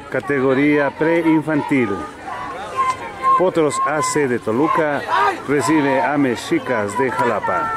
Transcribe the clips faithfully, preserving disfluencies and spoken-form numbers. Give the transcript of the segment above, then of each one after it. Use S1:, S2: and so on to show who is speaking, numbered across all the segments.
S1: categoría preinfantil. Potros A C de Toluca recibe a Mexicas de Jalapa.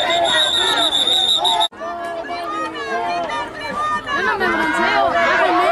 S2: me bronceo.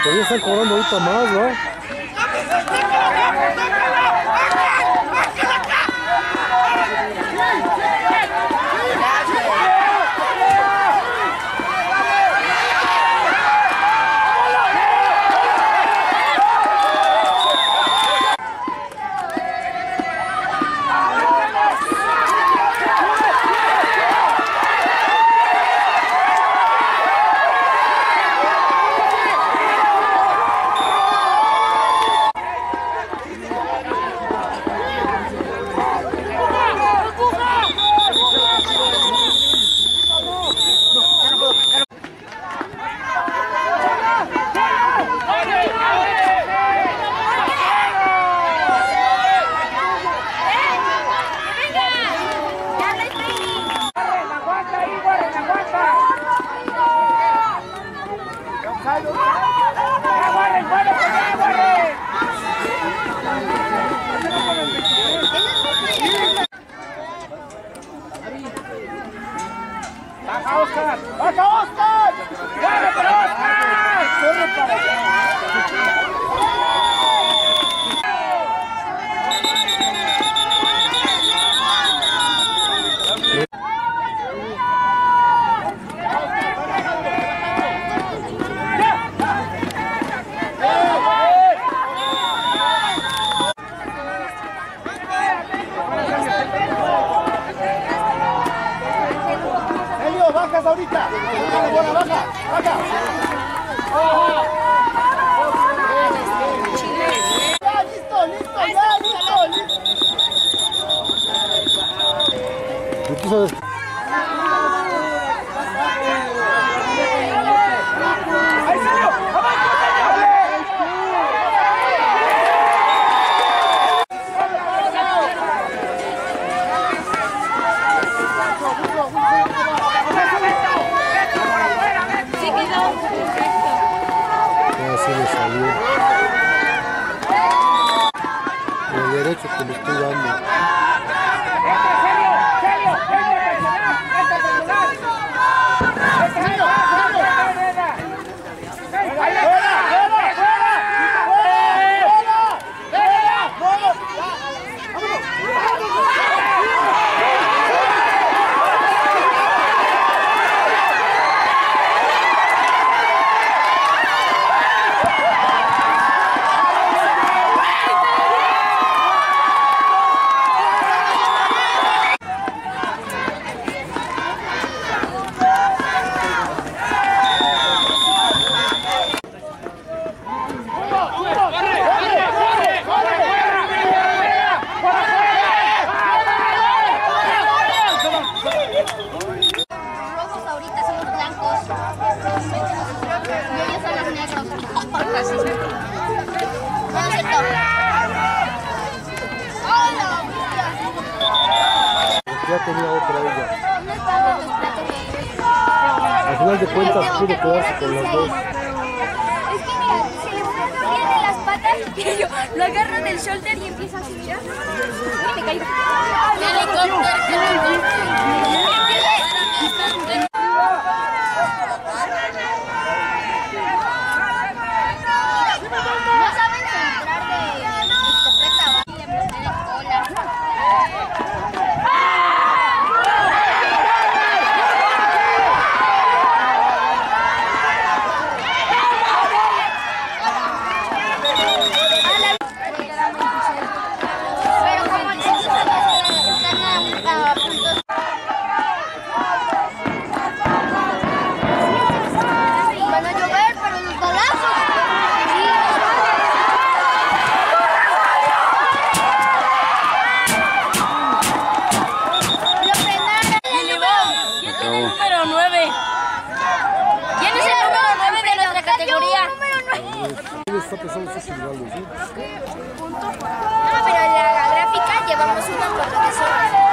S2: Todavía están cobrando ahorita más, ¿no?
S3: ¡Baja, Oscar! ¡Baja, Oscar! ¡Corre para Oscar! ¡Corre para allá! ¡Bajas ahorita! ¡Baja, baja! ¡Baja! ¡Ya, listo, listo! ¡Ya, listo, listo!
S2: ¿Y tú sabes?
S3: ¡Ahí salió!
S2: Así le salió. El derecho que le estoy dando. Ya tenía otra ella. Al final de cuentas pudo quedarse con las dos.
S4: Es que mira, se le mueven bien las patas y yo lo agarro del shoulder y empieza a subir. Y me caigo. No saben centrar de escopeta, va y le meter en cola. Pero como el están a puntos. Van a llover, pero los balazos. Lo frenaron.
S5: ¿Quién tiene el número nueve? ¿Quién es el número nueve de nuestra categoría?
S2: ¿Quién está pesando sus iguales?
S4: No, pero en la gráfica llevamos una por lo que son.